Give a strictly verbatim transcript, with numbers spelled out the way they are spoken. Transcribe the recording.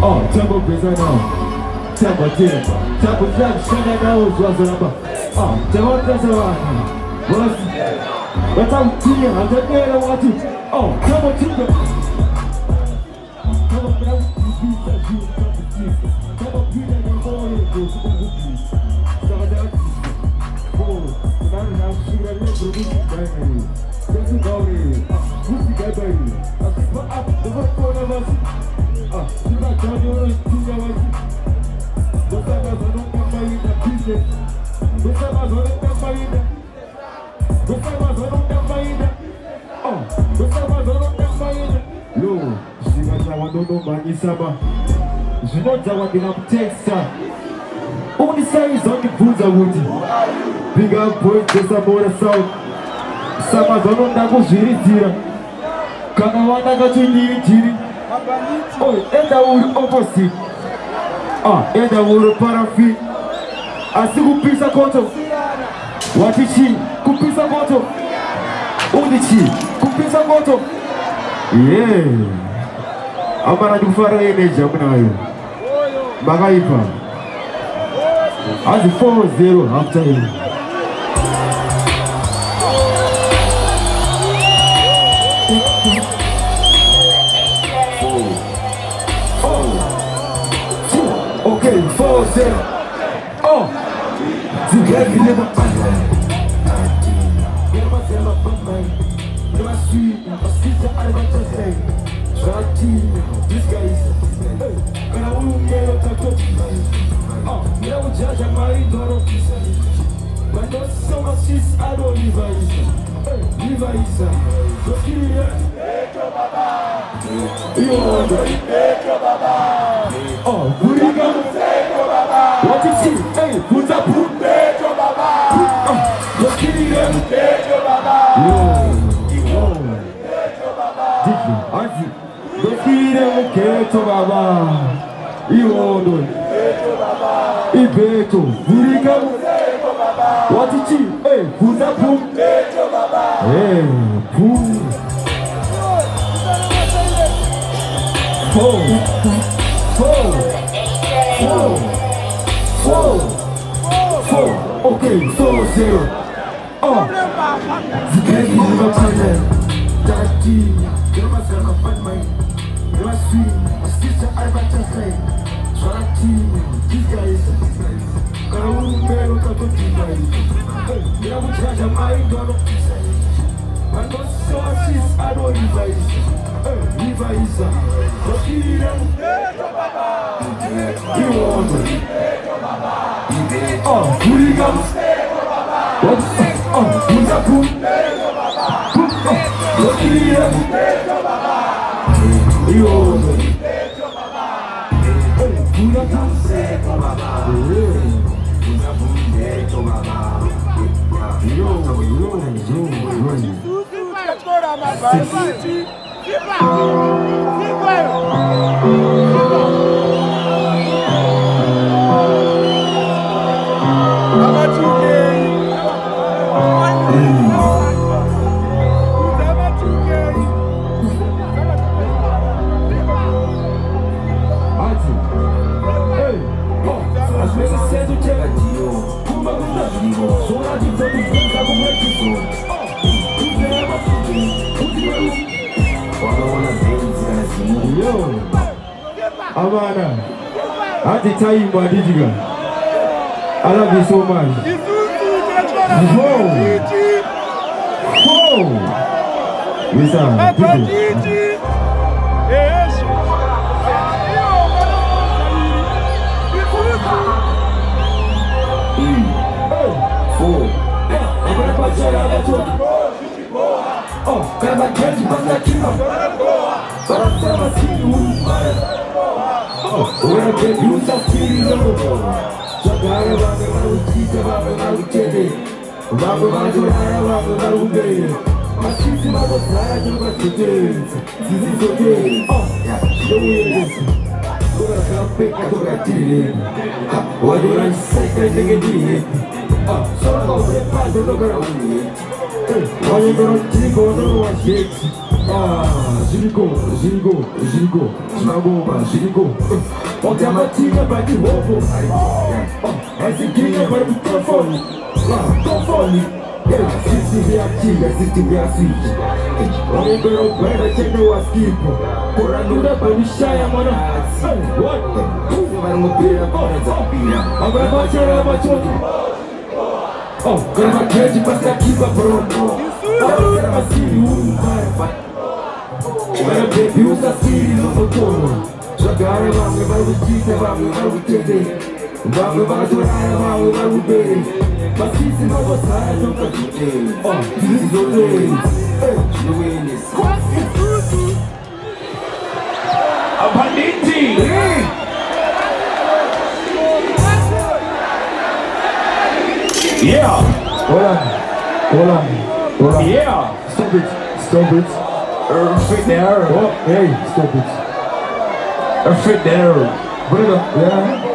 Oh, tempo pesado. Tempo tempo. Tempo já chega na uso azul. Oh, tempo pesado. Você. Mas I'm here. I'm the girl I want to. Oh, tempo tempo. Tempo para o pizza de tempo. Tempo pizza de boy. Do tempo. Tempo da. Oh, now now she got a little bit of money. Just go in. Who's the guy? I think for up the one of us. Ah, you got Johnny on the studio. Você vai fazer um campanha da pizza. Você vai fazer um campanha. Você vai fazer um campanha. Oh, você vai fazer um campanha. Yo, she got that one no money saba. She not that one in up Texas. Only size on the Buza Woody. Big up boys, just a more south. Sama zono ndago jiri tira. Kana wana ga jiri jiri. Oh, enda uri opposite. Ah, enda uri parafi. Asi kupisa koto. Watichi, kupisa koto. Unichi, kupisa koto. Yeah. Amara dufara ene jamuna yo. Magaipa. As four zero after him. Okay, four zero. Oh, the guy can never find me. Get my tail up on my. Get my sweet, my sister, I want to say. This guy is. And I won't get up to touch me. Oh, yeah, we judge a married daughter. But not so much is I don't leave her. Leave her is. Just give me that. Yo, Baba. Oh, who do you go? What is it? Hey, who's up? Oh, just give me that. Yo, yo. Did you? Auntie. Just give me that. Keto Baba. Yo, do Ibeto, Burika. What is it? Hey, who's up? Hey, boom. Four, four, four, four, four. Okay, four zero. Oh, the baby is not present. Daddy, get myself a fun mind. Get my sweet, my sister, I want to say. This guy is a business. I don't care what I'm talking about. Yeah, we charge a mind, don't know. I don't so assist, I don't revise. Revise. Just give me them. You want it. Oh, who you got? What? Oh, who's that poop? Just give me them. You want it. Pura canse com babá, pura bunde com babá. Yo, yo, yo, yo. Agora mais vai, vai. Fica, Amana, I had to tell you my digital. I love you so much. Whoa! Whoa! Listen, oh, grava quente, passa aqui, ó. Para ser vacilo, oh, ora che giusta spirito. Giocare va per la vita, va per la uccide. Va per la giornata, va per la uccide. Ma ci si va a postare, io va a chiudere. Si si sotte, oh, io voglio adesso. Ora che la pecca tocca a dire. Ora non sai che dire. Oh, sono come fatto, tocca a dire. Voglio che non ti ricordo, non Ah, Girigo, Girigo, Girigo, Chinagoba, Girigo. On tem a batinha, vai de roubo. Essa guinha vai pro telefone. Telefone. Se tiver ativa, se tiver assiste. Homem girl, vai chegar no asquipo. Por a nura, vai me chaya, mano. What? Você vai no pira, agora desapira. Agora vai tirar, vai tirar. Oh, grava grande, passa aqui pra pronto. Agora grava Siri, vai. Agora baby, usa Siri no motor. Jogar vamos, vai vestir, vamos, vai entender. Vamos, vai adorar, vamos, vai ver. Mas se não gostar, não tá tudo. Oh, this is your place. You win this. A banditi! Yeah! Hold on, hold on, hold on. Yeah! Stop it, stop it. Er, fit there. Oh, hey, stop it. Er, fit there. Put it up, yeah.